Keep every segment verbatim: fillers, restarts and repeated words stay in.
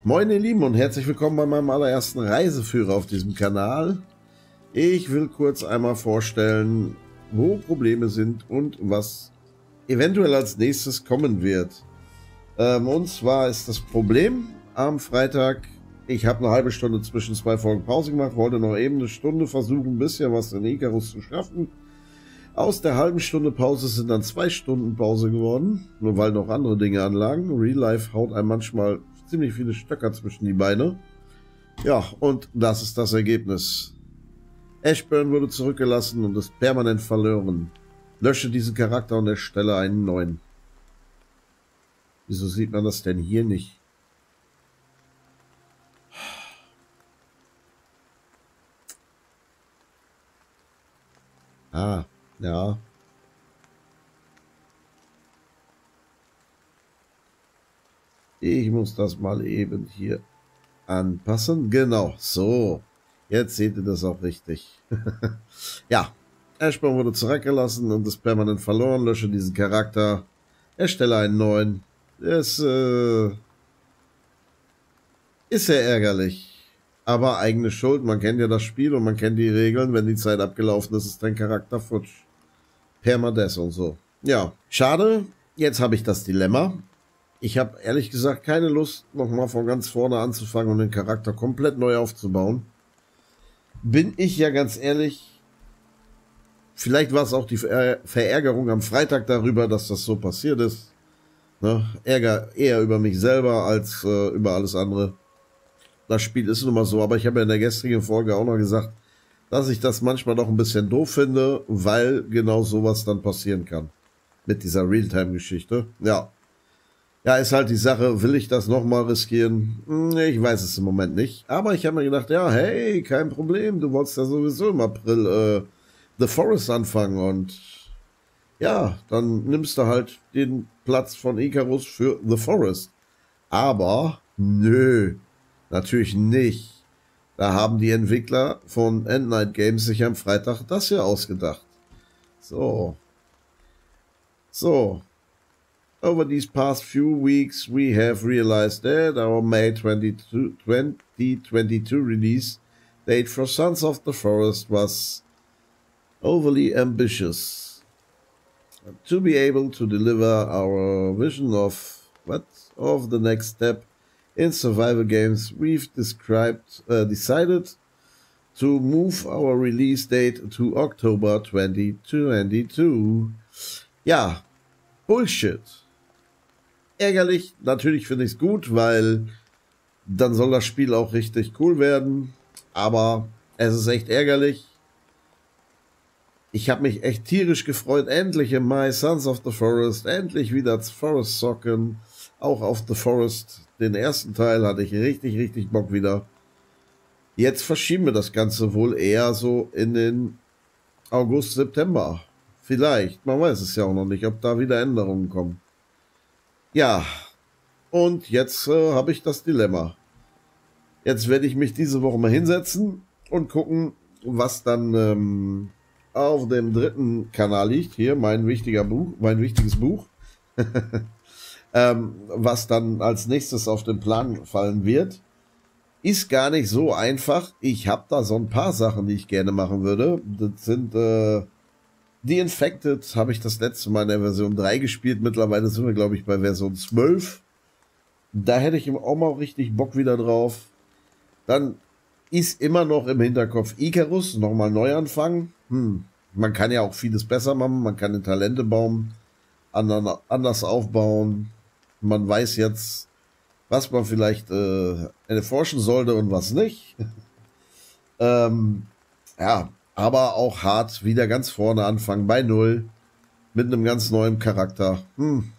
Moin ihr Lieben und herzlich willkommen bei meinem allerersten Reiseführer auf diesem Kanal. Ich will kurz einmal vorstellen, wo Probleme sind und was eventuell als nächstes kommen wird. Ähm, und zwar ist das Problem am Freitag, ich habe eine halbe Stunde zwischen zwei Folgen Pause gemacht, wollte noch eben eine Stunde versuchen, ein bisschen was in Icarus zu schaffen. Aus der halben Stunde Pause sind dann zwei Stunden Pause geworden, nur weil noch andere Dinge anlagen. Real Life haut einem manchmal ziemlich viele Stöcker zwischen die Beine. Ja, und das ist das Ergebnis. Ashburn wurde zurückgelassen und ist permanent verloren. Lösche diesen Charakter und erstelle einen neuen. Wieso sieht man das denn hier nicht? Ah, ja. Ich muss das mal eben hier anpassen. Genau, so. Jetzt seht ihr das auch richtig. Ja, Ashburn wurde zurückgelassen und ist permanent verloren. Lösche diesen Charakter. Erstelle einen neuen. Das äh, ist sehr ärgerlich. Aber eigene Schuld. Man kennt ja das Spiel und man kennt die Regeln. Wenn die Zeit abgelaufen ist, ist dein Charakter futsch. Permadeath und so. Ja, schade. Jetzt habe ich das Dilemma. Ich habe ehrlich gesagt keine Lust, nochmal von ganz vorne anzufangen und den Charakter komplett neu aufzubauen. Bin ich ja ganz ehrlich, vielleicht war es auch die Ver Verärgerung am Freitag darüber, dass das so passiert ist. Ne? Ärger eher über mich selber als äh, über alles andere. Das Spiel ist nun mal so, aber ich habe ja in der gestrigen Folge auch noch gesagt, dass ich das manchmal doch ein bisschen doof finde, weil genau sowas dann passieren kann. Mit dieser Realtime-Geschichte. Ja. Ja, ist halt die Sache, will ich das nochmal riskieren? Ich weiß es im Moment nicht. Aber ich habe mir gedacht, ja, hey, kein Problem. Du wolltest ja sowieso im April äh, The Forest anfangen. Und ja, dann nimmst du halt den Platz von Icarus für The Forest. Aber, nö, natürlich nicht. Da haben die Entwickler von End Night Games sich am Freitag das hier ausgedacht. So. So. Over these past few weeks, we have realized that our May twenty twenty-two release date for Sons of the Forest was overly ambitious. To be able to deliver our vision of what of the next step in survival games, we've described uh, decided to move our release date to October twenty twenty-two. Ja, Bullshit. Ärgerlich, natürlich finde ich es gut, weil dann soll das Spiel auch richtig cool werden, aber es ist echt ärgerlich. Ich habe mich echt tierisch gefreut, endlich im Mai Sons of the Forest, endlich wieder Forest zocken, auch auf The Forest, den ersten Teil hatte ich richtig, richtig Bock wieder. Jetzt verschieben wir das Ganze wohl eher so in den August, September, vielleicht, man weiß es ja auch noch nicht, ob da wieder Änderungen kommen. Ja, und jetzt äh, habe ich das Dilemma. Jetzt werde ich mich diese Woche mal hinsetzen und gucken, was dann ähm, auf dem dritten Kanal liegt. Hier, mein wichtiger Buch, mein wichtiges Buch. ähm, was dann als nächstes auf den Plan fallen wird. Ist gar nicht so einfach. Ich habe da so ein paar Sachen, die ich gerne machen würde. Das sind... Äh, The Infected habe ich das letzte Mal in der Version drei gespielt. Mittlerweile sind wir, glaube ich, bei Version zwölf. Da hätte ich auch mal richtig Bock wieder drauf. Dann ist immer noch im Hinterkopf Icarus. Nochmal neu anfangen. Hm. Man kann ja auch vieles besser machen. Man kann den Talentebaum anders aufbauen. Man weiß jetzt, was man vielleicht äh, erforschen sollte und was nicht. ähm, ja. Aber auch hart wieder ganz vorne anfangen, bei Null, mit einem ganz neuen Charakter. Hm.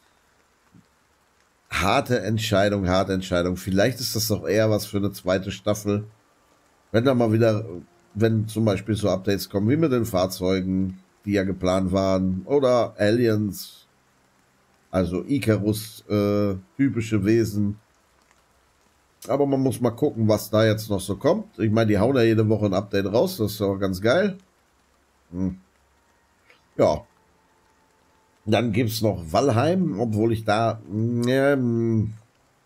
Harte Entscheidung, harte Entscheidung. Vielleicht ist das doch eher was für eine zweite Staffel. Wenn da mal wieder, wenn zum Beispiel so Updates kommen, wie mit den Fahrzeugen, die ja geplant waren, oder Aliens, also Icarus, äh, typische Wesen. Aber man muss mal gucken, was da jetzt noch so kommt. Ich meine, die hauen ja jede Woche ein Update raus. Das ist auch ganz geil. Hm. Ja. Dann gibt es noch Valheim, obwohl ich da... Ähm,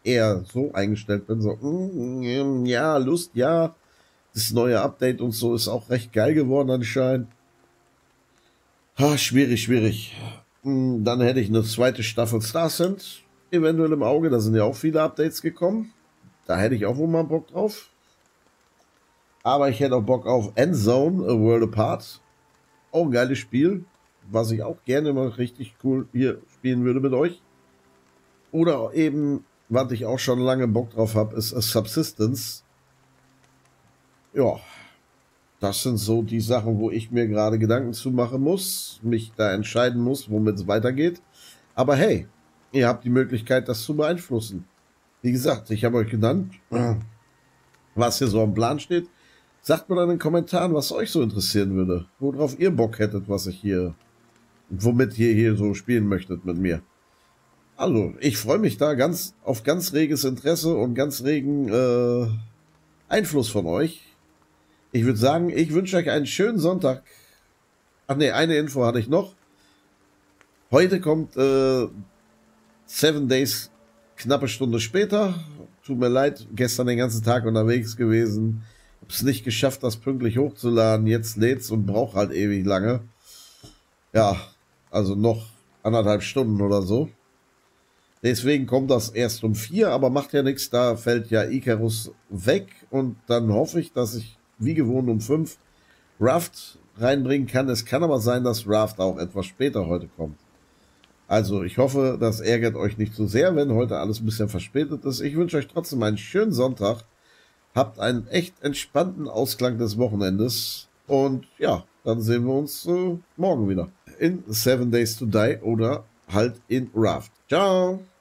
eher so eingestellt bin, so, mm, ja, Lust, ja, das neue Update und so ist auch recht geil geworden anscheinend. Ha, schwierig, schwierig. Dann hätte ich eine zweite Staffel Star Ascent eventuell im Auge, da sind ja auch viele Updates gekommen. Da hätte ich auch wohl mal Bock drauf. Aber ich hätte auch Bock auf Endzone, A World Apart. Auch ein geiles Spiel, was ich auch gerne mal richtig cool hier spielen würde mit euch. Oder eben, was ich auch schon lange Bock drauf habe, ist A Subsistence. Ja, das sind so die Sachen, wo ich mir gerade Gedanken zu machen muss, mich da entscheiden muss, womit es weitergeht. Aber hey, ihr habt die Möglichkeit, das zu beeinflussen. Wie gesagt, ich habe euch genannt, was hier so am Plan steht. Sagt mir dann in den Kommentaren, was euch so interessieren würde. Worauf ihr Bock hättet, was ich hier, womit ihr hier so spielen möchtet mit mir. Also, ich freue mich da ganz auf ganz reges Interesse und ganz regen äh, Einfluss von euch. Ich würde sagen, ich wünsche euch einen schönen Sonntag. Ach ne, eine Info hatte ich noch. Heute kommt äh, Seven Days knappe Stunde später. Tut mir leid, gestern den ganzen Tag unterwegs gewesen. Hab's nicht geschafft, das pünktlich hochzuladen. Jetzt lädt's und braucht halt ewig lange. Ja, also noch anderthalb Stunden oder so. Deswegen kommt das erst um vier, aber macht ja nichts. Da fällt ja Icarus weg und dann hoffe ich, dass ich wie gewohnt um fünf Raft reinbringen kann. Es kann aber sein, dass Raft auch etwas später heute kommt. Also ich hoffe, das ärgert euch nicht zu sehr, wenn heute alles ein bisschen verspätet ist. Ich wünsche euch trotzdem einen schönen Sonntag. Habt einen echt entspannten Ausklang des Wochenendes. Und ja, dann sehen wir uns äh, morgen wieder. In Seven Days to Die oder halt in Raft. Ciao!